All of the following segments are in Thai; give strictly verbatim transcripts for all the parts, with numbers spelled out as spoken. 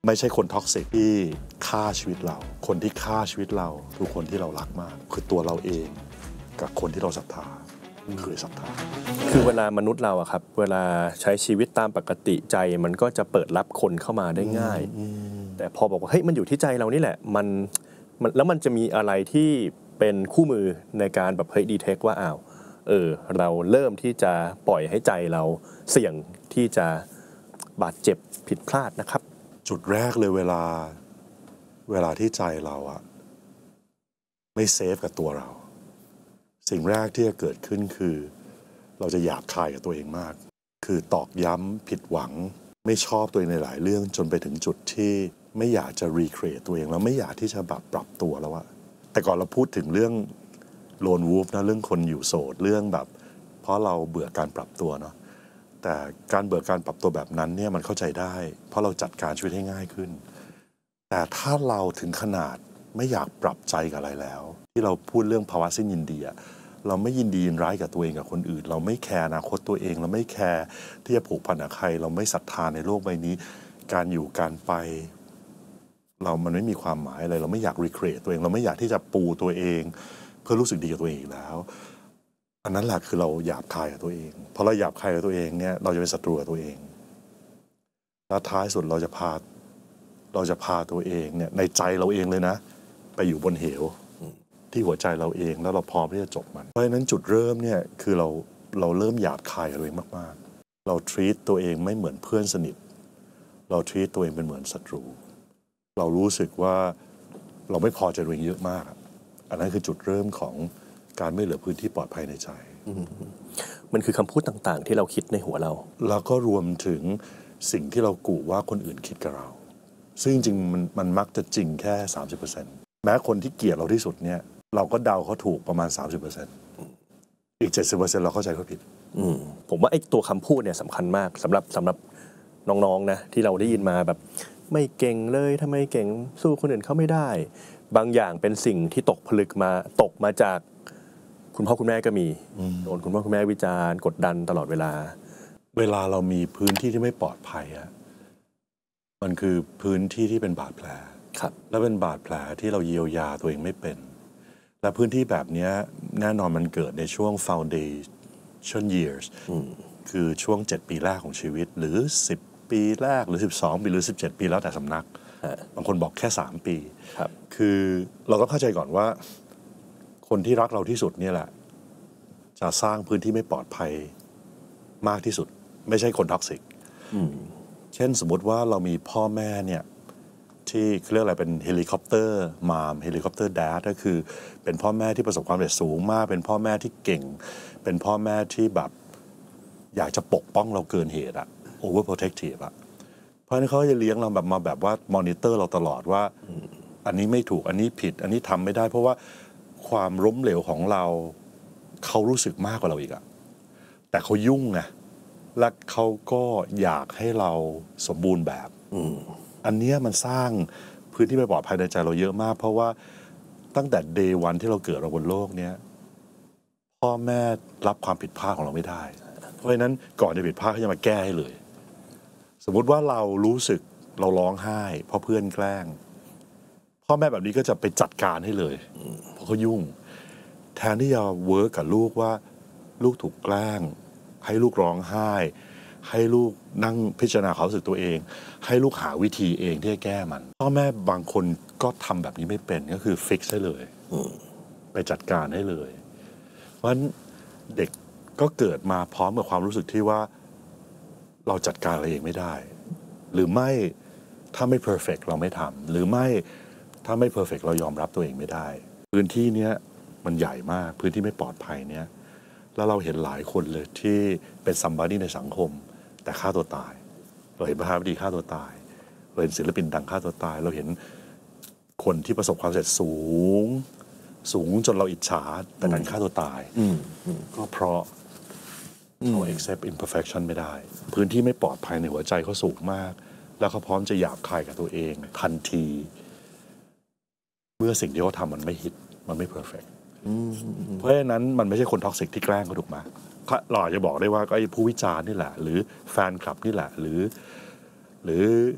ไม่ใช่คนท็อกซิกที่ฆ่าชีวิตเราคนที่ฆ่าชีวิตเราคือคนที่เรารักมากคือตัวเราเองกับคนที่เราศรัทธาคือศรัทธาคือเวลามนุษย์เราอะครับเวลาใช้ชีวิตตามปกติใจมันก็จะเปิดรับคนเข้ามาได้ง่ายแต่พอบอกว่าเฮ้ยมันอยู่ที่ใจเรานี่แหละมันมันแล้วมันจะมีอะไรที่เป็นคู่มือในการแบบเฮ้ยดีเทคว่าอ้าวเออเราเริ่มที่จะปล่อยให้ใจเราเสี่ยงที่จะบาดเจ็บผิดพลาดนะครับจุดแรกเลยเวลาเวลาที่ใจเราอะไม่เซฟกับตัวเราสิ่งแรกที่จะเกิดขึ้นคือเราจะหยาบคายกับตัวเองมากคือตอกย้ำผิดหวังไม่ชอบตัวเองในหลายเรื่องจนไปถึงจุดที่ไม่อยากจะรีเครียทตัวเองแล้วไม่อยากที่จะแบบปรับตัวแล้วอะแต่ก่อนเราพูดถึงเรื่องโลนวูฟนะเรื่องคนอยู่โสดเรื่องแบบเพราะเราเบื่อการปรับตัวเนาะแต่การเบื่อการปรับตัวแบบนั้นเนี่ยมันเข้าใจได้เพราะเราจัดการชีวิตให้ง่ายขึ้นแต่ถ้าเราถึงขนาดไม่อยากปรับใจกับอะไรแล้วที่เราพูดเรื่องภาวะสิ้นยินดีอะเราไม่ยินดียินร้ายกับตัวเองกับคนอื่นเราไม่แคร์อนาคตตัวเองเราไม่แคร์ที่จะผูกพันกับใครเราไม่ศรัทธาในโลกใบนี้การอยู่การไปเรามันไม่มีความหมายอะไรเราไม่อยากรีเครทตัวเองเราไม่อยากที่จะปูตัวเองเพื่อรู้สึกดีกับตัวเองอีกแล้วอันนั้นแหละคือเราหยาบคายกับตัวเองพอเราหยาบคายกับตัวเองเนี่ยเราจะเป็นศัตรูกับตัวเองแล้วท้ายสุดเราจะพาเราจะพาตัวเองเนี่ยในใจเราเองเลยนะไปอยู่บนเหวที่หัวใจเราเองแล้วเราพร้อมที่จะจบมันเพราะฉะนั้นจุดเริ่มเนี่ยคือเราเราเริ่มหยาบคายกับตัวเองมากๆเรา treat ตัวเองไม่เหมือนเพื่อนสนิทเรา treat ตัวเองเป็นเหมือนศัตรูเรารู้สึกว่าเราไม่พอใจตัวเองเยอะมากอันนั้นคือจุดเริ่มของการไม่เหลือพื้นที่ปลอดภัยในใจมันคือคำพูดต่างๆที่เราคิดในหัวเราแล้วก็รวมถึงสิ่งที่เรากู่ว่าคนอื่นคิดกับเราซึ่งจริงๆมันมันมักจะจริงแค่ สามสิบเปอร์เซ็นต์ แม้คนที่เกลียดเราที่สุดเนี่ยเราก็เดาเขาถูกประมาณ สามสิบเปอร์เซ็นต์ อีก เจ็ดสิบเปอร์เซ็นต์ เราเข้าใจเขาผิดผมว่าไอ้ตัวคำพูดเนี่ยสำคัญมากสำหรับสำหรับน้องๆนะที่เราได้ยินมาแบบไม่เก่งเลยทำไมเก่งสู้คนอื่นเขาไม่ได้บางอย่างเป็นสิ่งที่ตกผลึกมาตกมาจากคุณพ่อคุณแม่ก็มีโดนคุณพ่อคุณแม่วิจารณ์กดดันตลอดเวลาเวลาเรามีพื้นที่ที่ไม่ปลอดภัยอะมันคือพื้นที่ที่เป็นบาดแผลและเป็นบาดแผลที่เราเยียวยาตัวเองไม่เป็นและพื้นที่แบบนี้แน่นอนมันเกิดในช่วง foundation years คือช่วงเจ็ดปีแรกของชีวิตหรือสิบปีแรกหรือสิบสองปีหรือสิบเจ็ดปีแล้วแต่สำนักบางคนบอกแค่สามปีคือเราต้องเข้าใจก่อนว่าคนที่รักเราที่สุดเนี่ยแหละจะสร้างพื้นที่ไม่ปลอดภัยมากที่สุดไม่ใช่คนท็อกซิกเช่นสมมติว่าเรามีพ่อแม่เนี่ยที่เรียกอะไรเป็นเฮลิคอปเตอร์มามเฮลิคอปเตอร์แดดก็คือเป็นพ่อแม่ที่ประสบความสำเร็จสูงมากเป็นพ่อแม่ที่เก่งเป็นพ่อแม่ที่แบบอยากจะปกป้องเราเกินเหตุอะ overprotective อะเพราะฉะนั้นเขาจะเลี้ยงเราแบบมาแบบว่ามอนิเตอร์เราตลอดว่าอันนี้ไม่ถูกอันนี้ผิดอันนี้ทำไม่ได้เพราะว่าความล้มเหลวของเราเขารู้สึกมากกว่าเราอีกอะแต่เขายุ่งไงและเขาก็อยากให้เราสมบูรณ์แบบอันนี้มันสร้างพื้นที่ไม่ปลอดภัยในใจเราเยอะมากเพราะว่าตั้งแต่ day วันที่เราเกิดมาบนโลกนี้พ่อแม่รับความผิดพลาดของเราไม่ได้เพราะฉะนั้นก่อนจะผิดพลาดเขาจะมาแก้ให้เลยสมมุติว่าเรารู้สึกเราร้องไห้เพราะเพื่อนแกล้งพ่อแม่แบบนี้ก็จะไปจัดการให้เลยเพราะเขายุ่งแทนที่จะเวิร์กกับลูกว่าลูกถูกแกล้งให้ลูกร้องไห้ให้ลูกนั่งพิจารณาความรู้สึกตัวเองให้ลูกหาวิธีเองที่จะแก้มันพ่อแม่บางคนก็ทำแบบนี้ไม่เป็นก็คือฟิกซ์ให้เลยไปจัดการให้เลยเพราะฉะนั้นเด็กก็เกิดมาพร้อมกับความรู้สึกที่ว่าเราจัดการอะไรเองไม่ได้หรือไม่ถ้าไม่เพอร์เฟกต์เราไม่ทำหรือไม่ถ้าไม่เพอร์เฟกต์เรายอมรับตัวเองไม่ได้พื้นที่เนี้ยมันใหญ่มากพื้นที่ไม่ปลอดภัยเนี้ยแล้วเราเห็นหลายคนเลยที่เป็นซัมบอดี้ในสังคมแต่ฆ่าตัวตายเราเห็นประธานาธิบดีฆ่าตัวตายเราเห็นศิลปินดังฆ่าตัวตายเราเห็นคนที่ประสบความสำเร็จสูงสูงจนเราอิจฉาแต่ดันฆ่าตัวตายก็เพราะเขา accept imperfection ไม่ได้พื้นที่ไม่ปลอดภัยในหัวใจเขาสูงมากแล้วเขาพร้อมจะหยาบคายกับตัวเองทันทีเมื่อสิ่งที่เขาทำมันไม่ฮิตมันไม่เพอร์เฟกต์เพราะฉะนั้นมันไม่ใช่คนท็อกซิกที่แกล้งเขาถูกไหมเราอาจจะบอกได้ว่าก็ไอ้ผู้วิจารณ์นี่แหละหรือแฟนคลับนี่แหละหรือหรือ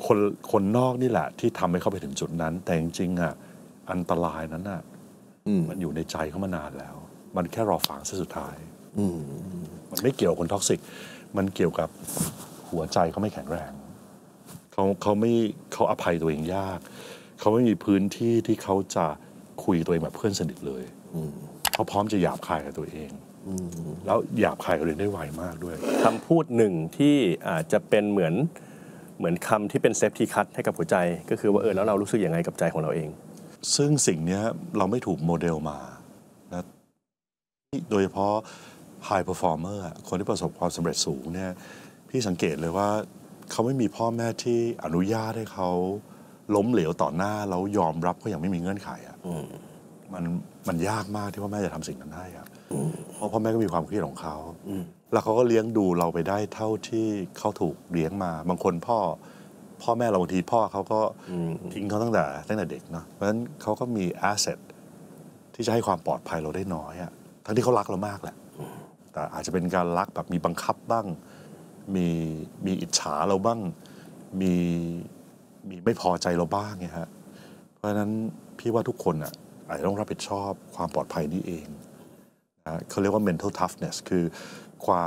คนคนนอกนี่แหละที่ทำให้เขาไปถึงจุดนั้นแต่จริงๆอ่ะอันตรายนั้นอ่ะมันอยู่ในใจเขามานานแล้วมันแค่รอฝังซะสุดท้ายมันไม่เกี่ยวกับคนท็อกซิกมันเกี่ยวกับหัวใจเขาไม่แข็งแรงเขาเขาไม่เขาอภัยตัวเองยากเขาไม่มีพื้นที่ที่เขาจะคุยตัวเองแบบเพื่อนสนิทเลยเขาพร้อมจะหยาบคายกับตัวเองแล้วหยาบคายกับตัวเองได้ไวมากด้วยคำพูดหนึ่งที่อาจจะเป็นเหมือนเหมือนคำที่เป็นเซฟตี้คัทให้กับหัวใจก็คือว่าเออแล้วเรารู้สึกยังไงกับใจของเราเองซึ่งสิ่งนี้เราไม่ถูกโมเดลมานะโดยเฉพาะ high performer คนที่ประสบความสำเร็จสูงเนี่ยพี่สังเกตเลยว่าเขาไม่มีพ่อแม่ที่อนุญาตให้เขาล้มเหลวต่อหน้าแล้วยอมรับก็ยังไม่มีเงื่อนไขอ่ะมันมันยากมากที่พ่อแม่จะทำสิ่งนั้นได้ครับเพราะพ่อแม่ก็มีความเครียดของเขาแล้วเขาก็เลี้ยงดูเราไปได้เท่าที่เขาถูกเลี้ยงมาบางคนพ่อพ่อแม่เราบางทีพ่อเขาก็ทิ้งเขาตั้งแต่ตั้งแต่เด็กเนาะเพราะฉะนั้นเขาก็มีแอสเซทที่จะให้ความปลอดภัยเราได้น้อยอะทั้งที่เขารักเรามากแหละแต่อาจจะเป็นการรักแบบมีบังคับบ้างมีมีอิจฉาเราบ้างมีมีไม่พอใจเราบ้างไงฮะเพราะฉะนั้นพี่ว่าทุกคนอ่ะอาจจะต้องรับผิดชอบความปลอดภัยนี้เองนะเขาเรียกว่า mental toughness คือความ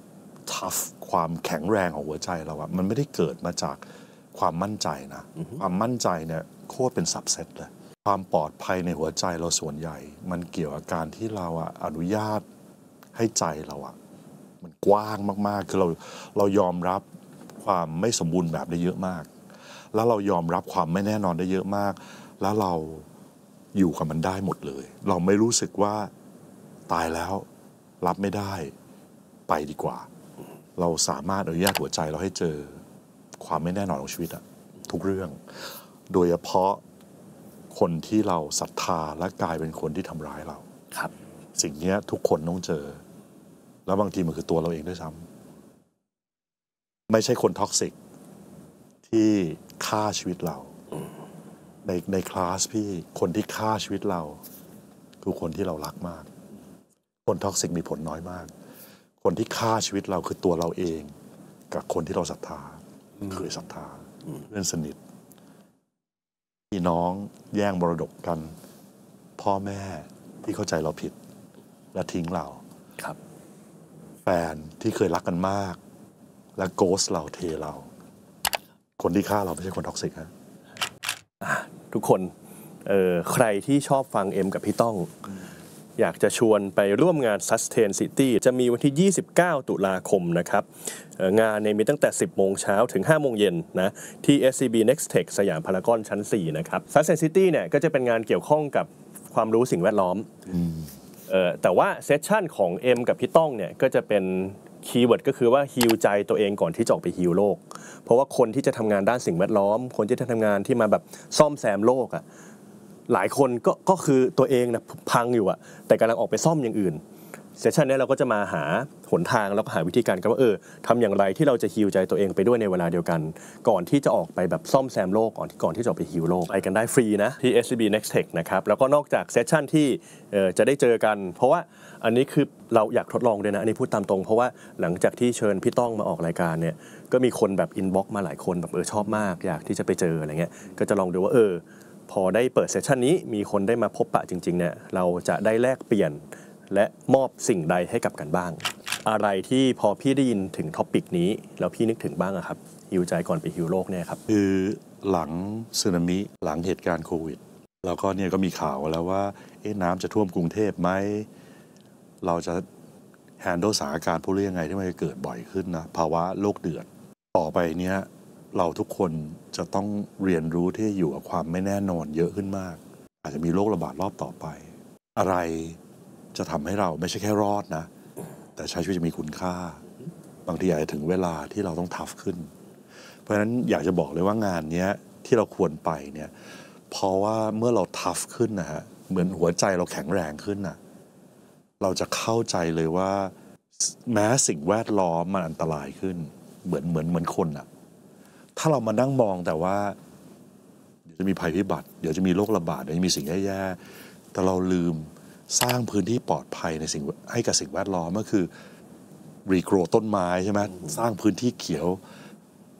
tough ความแข็งแรงของหัวใจเราอะมันไม่ได้เกิดมาจากความมั่นใจนะ mm-hmm. ความมั่นใจเนี่ยโคตรเป็น subset เลยความปลอดภัยในหัวใจเราส่วนใหญ่มันเกี่ยวกับการที่เราอะอนุญาตให้ใจเราอะมันกว้างมากๆคือเราเรายอมรับความไม่สมบูรณ์แบบได้เยอะมากแล้วเรายอมรับความไม่แน่นอนได้เยอะมากแล้วเราอยู่กับมันได้หมดเลยเราไม่รู้สึกว่าตายแล้วรับไม่ได้ไปดีกว่าเราสามารถอนุญาตหัวใจเราให้เจอความไม่แน่นอนของชีวิตอะทุกเรื่องโดยเฉพาะคนที่เราศรัทธาและกลายเป็นคนที่ทำร้ายเราครับสิ่งนี้ทุกคนต้องเจอแล้วบางทีมันคือตัวเราเองด้วยซ้ำไม่ใช่คนท็อกซิกที่ฆ่าชีวิตเราในในคลาสพี่คนที่ฆ่าชีวิตเราคือคนที่เรารักมากคนท็อกซิกมีผลน้อยมากคนที่ฆ่าชีวิตเราคือตัวเราเองกับคนที่เราศรัทธาเคยศรัทธาเพื่อนสนิทพี่น้องแย่งมรดกกันพ่อแม่ที่เข้าใจเราผิดและทิ้งเราครับแฟนที่เคยรักกันมากและโกสเราเทเราคนที่ฆ่าเราไม่ใช่คนท็อกซิกฮะทุกคนเอ่อใครที่ชอบฟังเอ็มกับพี่ต้องอยากจะชวนไปร่วมงาน Sustain City จะมีวันที่ยี่สิบเก้าตุลาคมนะครับงานเนี่ยมีตั้งแต่สิบโมงเช้าถึงห้าโมงเย็นนะที่ เอส ซี บี Next Tech สยามพารากอนชั้นสี่นะครับ Sustain City เนี่ยก็จะเป็นงานเกี่ยวข้องกับความรู้สิ่งแวดล้อมเอ่อแต่ว่าเซสชั่นของเอ็มกับพี่ต้องเนี่ยก็จะเป็นคีย์เวิร์ดก็คือว่าฮีลใจตัวเองก่อนที่จะออกไปฮีลโลกเพราะว่าคนที่จะทำงานด้านสิ่งแวดล้อมคนที่จะทำงานที่มาแบบซ่อมแซมโลกอ่ะหลายคนก็ก็คือตัวเองนะพังอยู่อะแต่กำลังออกไปซ่อมอย่างอื่นเซสชันนี้เราก็จะมาหาหนทางแล้วก็หาวิธีการกันว่าเออทำอย่างไรที่เราจะฮีลใจตัวเองไปด้วยในเวลาเดียวกันก่อนที่จะออกไปแบบซ่อมแซมโลกก่อนที่ก่อนที่จะออกไปฮีลโลกไปกันได้ฟรีนะที่ เอส ซี บี Next Tech นะครับแล้วก็นอกจากเซสชันที่เอ่อจะได้เจอกันเพราะว่าอันนี้คือเราอยากทดลองด้วยนะอันนี้พูดตามตรงเพราะว่าหลังจากที่เชิญพี่ต้องมาออกรายการเนี่ยก็มีคนแบบอินบ็อกซ์มาหลายคนแบบเออชอบมากอยากที่จะไปเจออะไรเงี้ยก็จะลองดูว่าเออพอได้เปิดเซสชันนี้มีคนได้มาพบปะจริงๆเนี่ยเราจะได้แลกเปลี่ยนและมอบสิ่งใดให้กับกันบ้างอะไรที่พอพี่ได้ยินถึงท็อปิกนี้แล้วพี่นึกถึงบ้างอะครับฮิวใจก่อนไปฮิวโลกเนี่ยครับคือหลังสึนามิหลังเหตุการณ์โควิดแล้วก็เนี่ยก็มีข่าวแล้วว่าเอ๊ะน้ำจะท่วมกรุงเทพไหมเราจะแฮนด์ลสถานการณ์พวกนี้ยังไงที่มันจะเกิดบ่อยขึ้นนะภาวะโลกเดือดต่อไปเนี้ยเราทุกคนจะต้องเรียนรู้ที่อยู่กับความไม่แน่นอนเยอะขึ้นมากอาจจะมีโรคระบาดรอบต่อไปอะไรจะทำให้เราไม่ใช่แค่รอดนะแต่ใช้ชีวิตจะมีคุณค่าบางทีอาจจะถึงเวลาที่เราต้องทัฟขึ้นเพราะฉะนั้นอยากจะบอกเลยว่างานนี้ที่เราควรไปเนี่ยเพราะว่าเมื่อเราทัฟขึ้นนะฮะเหมือนหัวใจเราแข็งแรงขึ้นนะเราจะเข้าใจเลยว่าแม้สิ่งแวดล้อมมันอันตรายขึ้นเหมือนเหมือนเหมือนคนอะถ้าเรามานั่งมองแต่ว่าเดี๋ยวจะมีภัยพิบัติเดี๋ยวจะมีโรคระบาดเดี๋ยวจะมีสิ่งแย่ๆแต่เราลืมสร้างพื้นที่ปลอดภัยในสิ่งให้กับสิ่งแวดล้อมก็คือรีโกรต้นไม้ใช่ไหมสร้างพื้นที่เขียว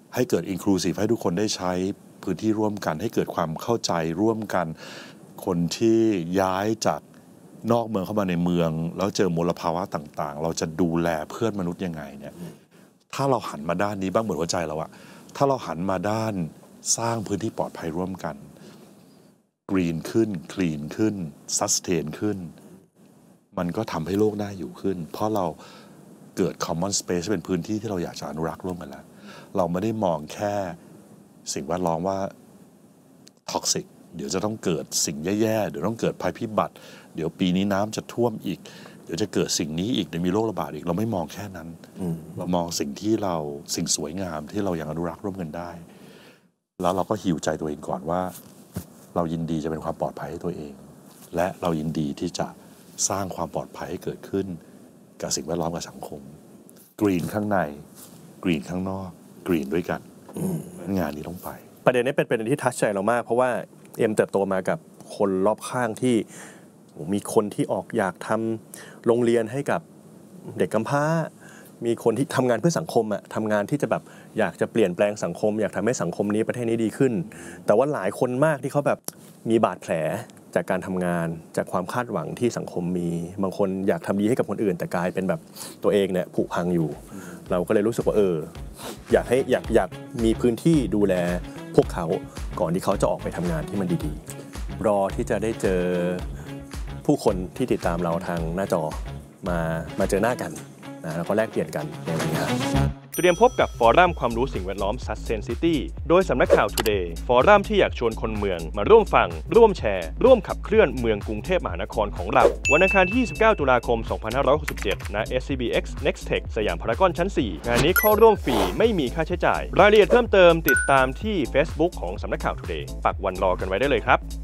ให้เกิด inclusive ให้ทุกคนได้ใช้พื้นที่ร่วมกันให้เกิดความเข้าใจร่วมกันคนที่ย้ายจากนอกเมืองเข้ามาในเมืองแล้วเจอมลภาวะต่างๆเราจะดูแลเพื่อนมนุษย์ยังไงเนี่ยถ้าเราหันมาด้านนี้บ้างเหมือนหัวใจเราอะถ้าเราหันมาด้านสร้างพื้นที่ปลอดภัยร่วมกันกรีนขึ้นคลีนขึ้นซัสเทนขึ้นมันก็ทำให้โลกน่าอยู่ขึ้นเพราะเราเกิด common space เป็นพื้นที่ที่เราอยากจะอนุรักษ์ร่วมกันแล้วเราไม่ได้มองแค่สิ่งแวดล้อมว่าท็อกซิกเดี๋ยวจะต้องเกิดสิ่งแย่ๆเดี๋ยวต้องเกิดภัยพิบัติเดี๋ยวปีนี้น้ำจะท่วมอีกเดี๋ยวจะเกิดสิ่งนี้อีกเดี๋ยวมีโรคระบาดอีกเราไม่มองแค่นั้นเรามองสิ่งที่เราสิ่งสวยงามที่เรายังอนุรักษ์ร่วมกันได้แล้วเราก็ฮีลใจตัวเองก่อนว่าเรายินดีจะเป็นความปลอดภัยให้ตัวเองและเรายินดีที่จะสร้างความปลอดภัยให้เกิดขึ้นกับสิ่งแวดล้อมกับสังคมกรีนข้างในกรีนข้างนอกกรีนด้วยกันงานนี้ต้องไปประเด็นนี้เป็นประเด็นที่ทัชใจเรามากเพราะว่าเอ็มเติบโตมากับคนรอบข้างที่มีคนที่ออกอยากทำโรงเรียนให้กับเด็กกำพร้ามีคนที่ทำงานเพื่อสังคมอะทำงานที่จะแบบอยากจะเปลี่ยนแปลงสังคมอยากทำให้สังคมนี้ประเทศนี้ดีขึ้นแต่ว่าหลายคนมากที่เขาแบบมีบาดแผลจากการทำงานจากความคาดหวังที่สังคมมีบางคนอยากทำดีให้กับคนอื่นแต่กลายเป็นแบบตัวเองเนี่ยผุพังอยู่เราก็เลยรู้สึกว่าเอออยากให้อยากอยากมีพื้นที่ดูแลพวกเขาก่อนที่เขาจะออกไปทำงานที่มันดีๆรอที่จะได้เจอผู้คนที่ติดตามเราทางหน้าจอมามาเจอหน้ากันนะแล้วก็แลกเปลี่ยนกันในวันนี้เตรียมพบกับฟอรัมความรู้สิ่งแวดล้อม Sustain City โดยสำนักข่าว Today ฟอรัมที่อยากชวนคนเมืองมาร่วมฟังร่วมแชร์ร่วมขับเคลื่อนเมืองกรุงเทพมหานครของเราวันอังคารที่ยี่สิบเก้าตุลาคมสองพันห้าร้อยหกสิบเจ็ดณ เอส ซี บี เอ็กซ์ Nextech สยามพารากอนชั้นสี่งานนี้เข้าร่วมฟรีไม่มีค่าใช้จ่ายรายละเอียดเพิ่มเติมติดตามที่ Facebook ของสำนักข่าว Today ปักวันรอกันไว้ได้เลยครับ